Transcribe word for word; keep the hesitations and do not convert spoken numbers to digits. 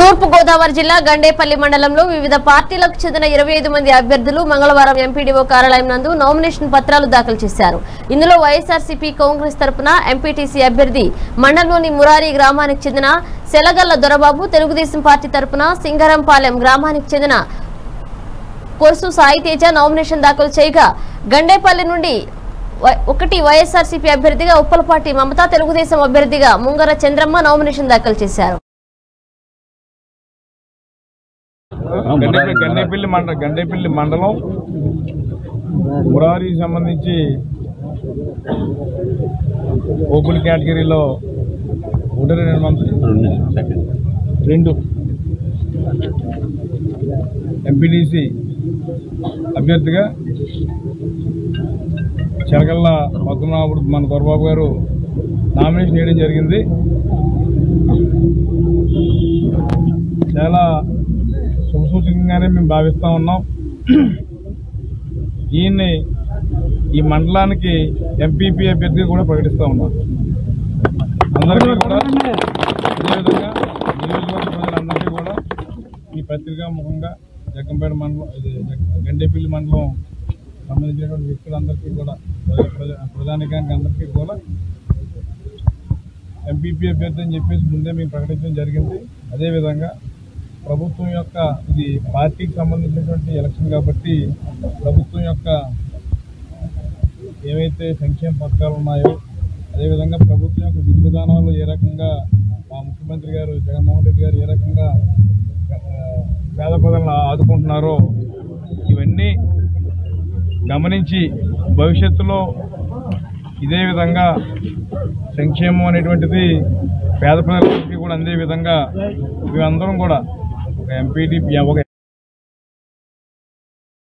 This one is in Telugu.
తూర్పు గోదావరి జిల్లా గండేపల్లి మండలంలో వివిధ పార్టీలకు చెందిన ఇరవై ఐదు మంది అభ్యర్థులు మంగళవారం ఎంపీడీఓ కార్యాలయం నందు నామినేషన్ పత్రాలు దాఖలు చేశారు. ఇందులో వైఎస్ఆర్సీపీ కాంగ్రెస్ తరపున ఎంపీటీసీ అభ్యర్థి మండలంలోని మురారి గ్రామానికి చెందిన సెలగల్ల దొరబాబు, తెలుగుదేశం పార్టీ తరపున సింగరంపాలెం గ్రామానికి చెందిన కొర్సు సాయి తేజ నామినేషన్ దాఖలు చేయగా, గండేపల్లి నుండి ఒకటి వైఎస్ఆర్సీపీ అభ్యర్థిగా ఉప్పలపాటి మమత, తెలుగుదేశం అభ్యర్థిగా ముంగర చంద్రమ్మ నామినేషన్ దాఖలు చేశారు. గండేపల్లి మండలం గండేపల్లి మండలం మురారికి సంబంధించి ఓపెన్ కేటగిరీలో ఓటర్ రెండు ఎంపీటీసీ అభ్యర్థిగా చెరగల్ల పద్మనాభుడు మన దొరబాబు గారు నామినేషన్ చేయడం జరిగింది. చాలా శుభసూచకంగానే మేము భావిస్తూ ఉన్నాం. ఈయన్ని ఈ మండలానికి ఎంపీపీ అభ్యర్థిగా కూడా ప్రకటిస్తూ ఉన్నాం. అందరికీ కూడా అదేవిధంగా నియోజకవర్గ ప్రజలందరికీ కూడా ఈ పత్రికా ముఖంగా జగ్గంపేట మండలం ఇది గండేపల్లి మండలం సంబంధించినటువంటి వ్యక్తులందరికీ కూడా ప్రధానికానికి అందరికీ కూడా ఎంపీపీ అభ్యర్థి అని చెప్పేసి ముందే మేము ప్రకటించడం జరిగింది. అదేవిధంగా ప్రభుత్వం యొక్క ఇది పార్టీకి సంబంధించినటువంటి ఎలక్షన్ కాబట్టి ప్రభుత్వం యొక్క ఏవైతే సంక్షేమ పథకాలు ఉన్నాయో, అదేవిధంగా ప్రభుత్వం యొక్క విధి విధానాలు ఏ రకంగా మా ముఖ్యమంత్రి గారు జగన్మోహన్ రెడ్డి గారు ఏ రకంగా పేద ప్రజలను ఆదుకుంటున్నారో ఇవన్నీ గమనించి భవిష్యత్తులో ఇదే విధంగా సంక్షేమం అనేటువంటిది పేద ప్రజలకి కూడా అందే విధంగా మేమందరం కూడా ఒక ఎంపీటీ ఒక